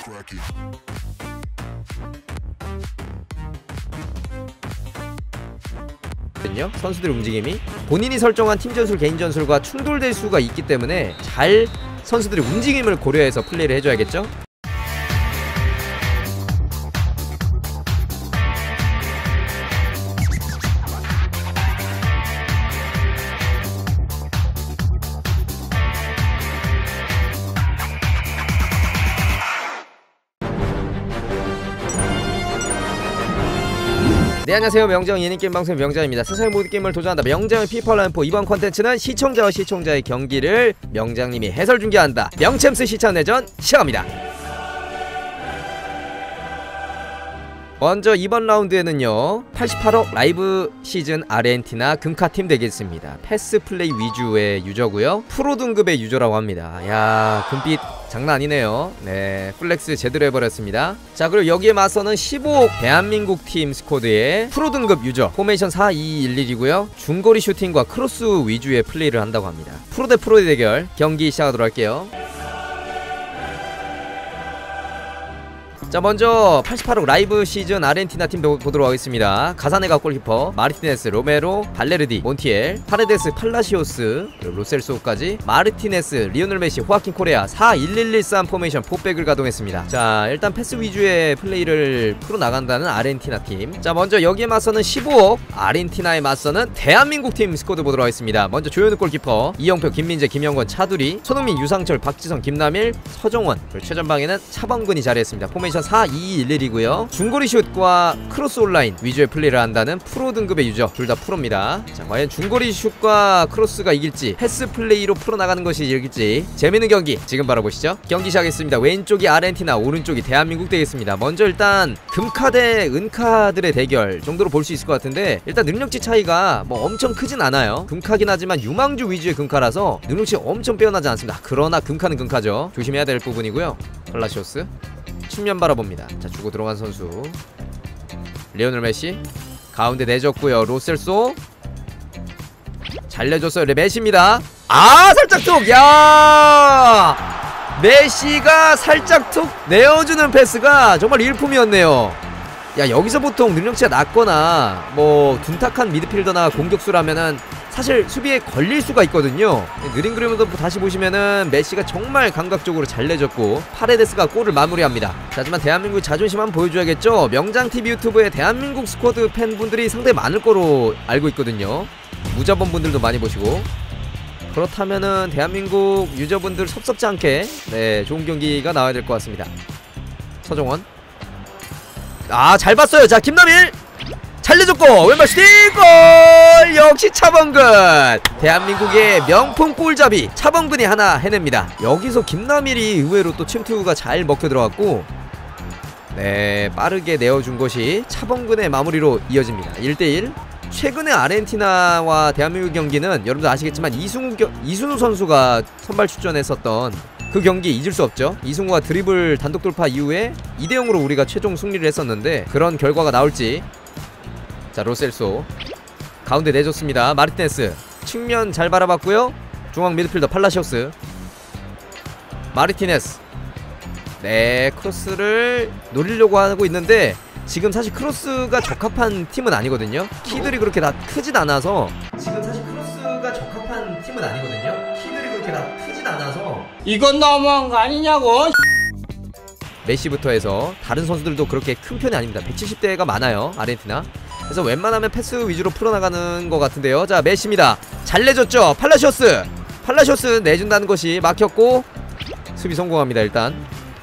선수들의 움직임이 본인이 설정한 팀 전술, 개인 전술과 충돌될 수가 있기 때문에 잘 선수들의 움직임을 고려해서 플레이를 해줘야겠죠? 네, 안녕하세요. 명정 예능게임 방송 명장입니다. 세상의 모든 게임을 도전한다 명장의 피파라인포. 이번 컨텐츠는 시청자와 시청자의 경기를 명장님이 해설 중계한다 명챔스 시참내전 시작합니다. 먼저 이번 라운드에는요 88억 라이브 시즌 아르헨티나 금카팀 되겠습니다. 패스 플레이 위주의 유저고요, 프로 등급의 유저라고 합니다. 야, 금빛 장난 아니네요. 네, 플렉스 제대로 해버렸습니다. 자, 그리고 여기에 맞서는 15억 대한민국 팀 스쿼드의 프로 등급 유저, 포메이션 4-2-1-1이고요 중거리 슈팅과 크로스 위주의 플레이를 한다고 합니다. 프로 대 프로의 대결 경기 시작하도록 할게요. 자, 먼저 88억 라이브 시즌 아르헨티나 팀 보도록 하겠습니다. 가사네가 골키퍼, 마르티네스, 로메로, 발레르디, 몬티엘, 파레데스, 팔라시오스, 로셀소까지, 마르티네스, 리오넬 메시, 호아킨 코레아 4-1-1-1-3 포메이션 4백을 가동했습니다. 자, 일단 패스 위주의 플레이를 풀어나간다는 아르헨티나 팀. 자, 먼저 여기에 맞서는 15억 아르헨티나에 맞서는 대한민국 팀 스쿼드 보도록 하겠습니다. 먼저 조현우 골키퍼, 이영표, 김민재, 김영권, 차두리, 손흥민, 유상철, 박지성, 김남일, 서정원, 그리고 최전방에는 차범근이 자리했습니다. 포메이션 4-2-1-1이고요 중거리 슛과 크로스 온라인 위주의 플레이를 한다는 프로 등급의 유저, 둘 다 프로입니다. 자, 과연 중거리 슛과 크로스가 이길지, 패스 플레이로 풀어나가는 것이 이길지 재밌는 경기 지금 바로 보시죠. 경기 시작했습니다. 왼쪽이 아르헨티나, 오른쪽이 대한민국 되겠습니다. 먼저 일단 금카 대 은카들의 대결 정도로 볼 수 있을 것 같은데, 일단 능력치 차이가 뭐 엄청 크진 않아요. 금카긴 하지만 유망주 위주의 금카라서 능력치 엄청 빼어나지 않습니다. 그러나 금카는 금카죠. 조심해야 될 부분이고요. 팔라시오스 측면 바라봅니다. 자, 주고 들어간 선수 리오넬 메시 가운데 내줬고요. 로셀소 잘 내줬어요. 메시입니다. 아, 살짝 툭! 야, 메시가 살짝 툭 내어주는 패스가 정말 일품이었네요. 야, 여기서 보통 능력치가 낮거나 뭐 둔탁한 미드필더나 공격수라면은 사실 수비에 걸릴 수가 있거든요. 느린 그림도 다시 보시면은 메시가 정말 감각적으로 잘 내줬고 파레데스가 골을 마무리합니다. 자, 하지만 대한민국 자존심 한번 보여줘야겠죠. 명장TV 유튜브에 대한민국 스쿼드 팬분들이 상당히 많을 거로 알고 있거든요. 무자본 분들도 많이 보시고. 그렇다면은 대한민국 유저분들 섭섭지 않게 네, 좋은 경기가 나와야 될 것 같습니다. 서정원, 아, 잘 봤어요. 자, 김남일 잘 내줬고 왼발 슈팅 골! 역시 차범근, 대한민국의 명품 골잡이 차범근이 하나 해냅니다. 여기서 김남일이 의외로 또 침투가 잘 먹혀 들어갔고, 네, 빠르게 내어준 것이 차범근의 마무리로 이어집니다. 1대1. 최근에 아르헨티나와 대한민국 경기는 여러분들 아시겠지만 이승우 선수가 선발 출전했었던 그 경기 잊을 수 없죠. 이승우가 드리블 단독 돌파 이후에 2대0으로 우리가 최종 승리를 했었는데 그런 결과가 나올지. 자, 로셀소 가운데 내줬습니다. 마르티네스 측면 잘 바라봤고요. 중앙 미드필더 팔라시오스, 마르티네스, 네, 크로스를 노리려고 하고 있는데 지금 사실 크로스가 적합한 팀은 아니거든요. 키들이 그렇게 다 크진 않아서 이건 너무한 거 아니냐고. 메시부터 해서 다른 선수들도 그렇게 큰 편이 아닙니다. 170대가 많아요, 아르헨티나. 그래서 웬만하면 패스 위주로 풀어나가는 것 같은데요. 자, 메시입니다. 잘 내줬죠. 팔라시오스 내준다는 것이 막혔고 수비 성공합니다. 일단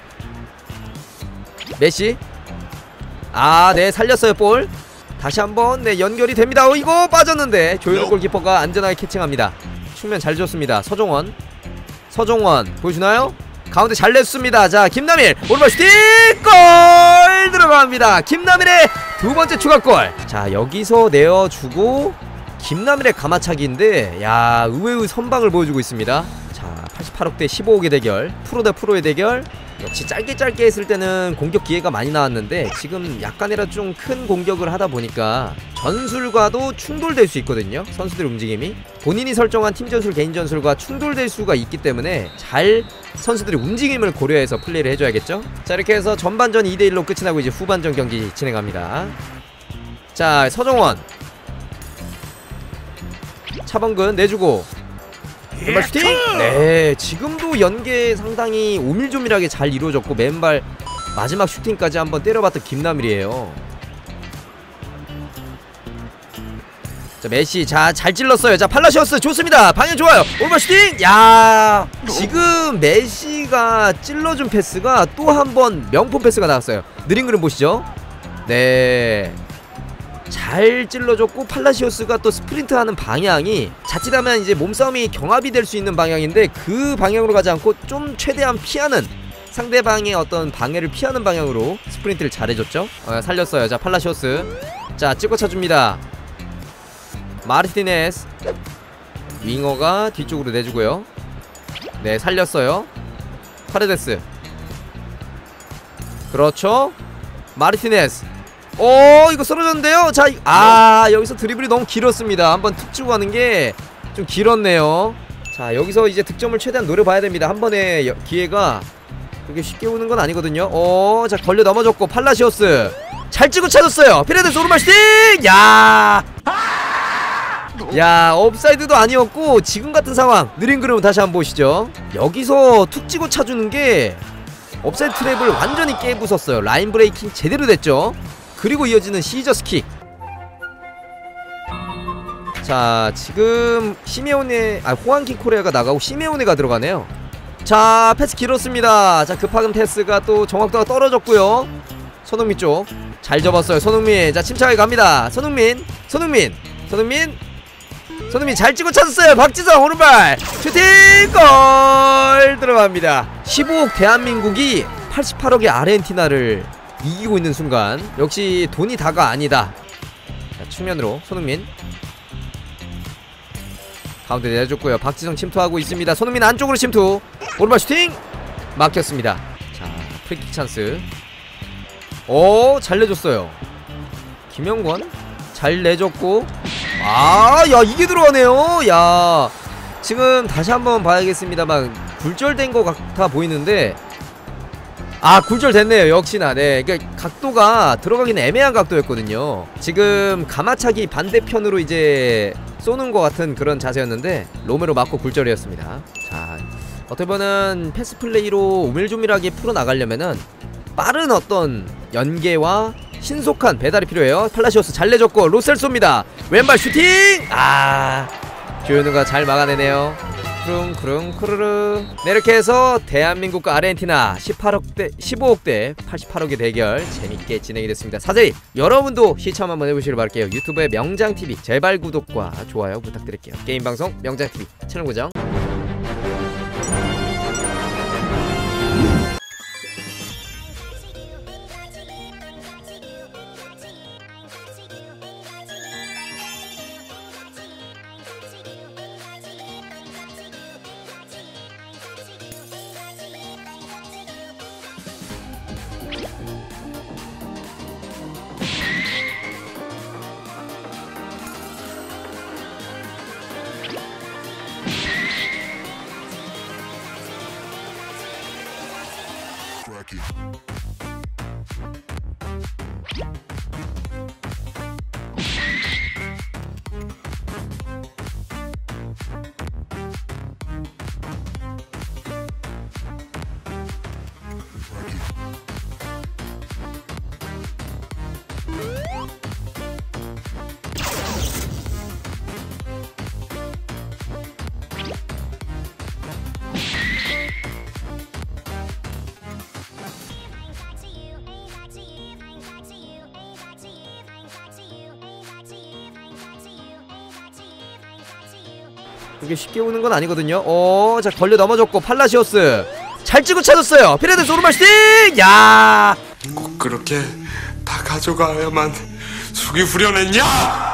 메시, 아, 네, 살렸어요. 볼 다시 한번 네, 연결이 됩니다. 이거 빠졌는데 조현우 골키퍼가 안전하게 캐칭합니다. 측면 잘 줬습니다. 서정원 보여주나요? 가운데 잘 냈습니다. 자, 김남일 오른발 슈팅 골 들어갑니다. 김남일의 두 번째 추가골. 자, 여기서 내어주고 김남일의 가마차기인데, 야, 의외의 선방을 보여주고 있습니다. 자, 88억 대 15억의 대결, 프로 대 프로의 대결. 역시 짧게 했을 때는 공격 기회가 많이 나왔는데 지금 약간이라도 좀 큰 공격을 하다 보니까 전술과도 충돌될 수 있거든요. 선수들의 움직임이 본인이 설정한 팀 전술 개인 전술과 충돌될 수가 있기 때문에 잘 선수들의 움직임을 고려해서 플레이를 해줘야겠죠. 자, 이렇게 해서 전반전 2대1로 끝이 나고 이제 후반전 경기 진행합니다. 자, 서정원 차범근 내주고 왼발 슈팅! 네, 지금도 연계 상당히 오밀조밀하게 잘 이루어졌고 맨발 마지막 슈팅까지 한번 때려봤던 김남일이에요. 자, 메시 잘 찔렀어요. 자, 팔라시오스 좋습니다. 방향 좋아요. 오른발 슈팅! 야, 지금 메시가 찔러준 패스가 또 한 번 명품 패스가 나왔어요. 느린 그림 보시죠. 네, 잘 찔러줬고 팔라시오스가 또 스프린트하는 방향이 자칫하면 이제 몸싸움이 경합이 될 수 있는 방향인데 그 방향으로 가지 않고 좀 최대한 피하는, 상대방의 어떤 방해를 피하는 방향으로 스프린트를 잘해줬죠. 살렸어요. 자, 팔라시오스 자, 찍어 차줍니다. 마르티네스 윙어가 뒤쪽으로 내주고요. 네, 살렸어요. 파레데스 그렇죠. 마르티네스 이거 쓰러졌는데요. 자, 여기서 드리블이 너무 길었습니다. 한번 툭 치고 가는 게 좀 길었네요. 자, 여기서 이제 득점을 최대한 노려봐야 됩니다. 한 번의 기회가 그렇게 쉽게 오는 건 아니거든요. 자, 걸려 넘어졌고 팔라시오스 잘 찍어 찾았어요. 피레데스 오른발 슈팅! 야, 업사이드도 아니었고 지금 같은 상황 느린 그림을 다시 한번 보시죠. 여기서 툭 찍어 차주는 게 업사이드 트랩을 완전히 깨부쉈어요. 라인 브레이킹 제대로 됐죠. 그리고 이어지는 시저스킥. 자, 지금 시메오네, 호안키 코레아가 나가고 시메오네가 들어가네요. 자, 패스 길었습니다. 자, 급하금 패스가 또 정확도가 떨어졌고요. 손흥민 쪽 잘 접었어요. 손흥민 자, 침착하게 갑니다. 손흥민 잘 찍고 찾았어요. 박지성 오른발 슈팅! 골 들어갑니다. 15억 대한민국이 88억의 아르헨티나를 이기고 있는 순간 역시 돈이 다가 아니다. 자, 측면으로 손흥민 가운데 내줬고요. 박지성 침투하고 있습니다. 손흥민 안쪽으로 침투 오른발 슈팅 막혔습니다. 자, 프리킥 찬스. 잘 내줬어요. 김영권 잘 내줬고 야, 이게 들어가네요. 야, 지금 다시 한번 봐야겠습니다만 굴절된 것 같아 보이는데 굴절됐네요. 역시나. 네, 그러니까 각도가 들어가기는 애매한 각도였거든요. 지금 가마차기 반대편으로 이제 쏘는 것 같은 그런 자세였는데 로메로 맞고 굴절이었습니다. 자, 어떻게 보면 패스 플레이로 오밀조밀하게 풀어나가려면은 빠른 어떤 연계와 신속한 배달이 필요해요. 팔라시오스 잘 내줬고 로셀소입니다. 왼발 슈팅! 조현우가 잘 막아내네요. 크릉크릉 크르르. 네, 이렇게 해서 대한민국과 아르헨티나 15억대 88억의 대결 재밌게 진행이 됐습니다. 사제이 여러분도 시청 한번 해보시길 바랄게요. 유튜브의 명장TV 제발 구독과 좋아요 부탁드릴게요. 게임방송 명장TV 채널 고정. 그게 쉽게 오는 건 아니거든요. 자, 걸려 넘어졌고 팔라시오스 잘 찍어 찾았어요. 피레데스 오른발 슈팅! 야, 꼭 그렇게 다 가져가야만 숙이 후련했냐?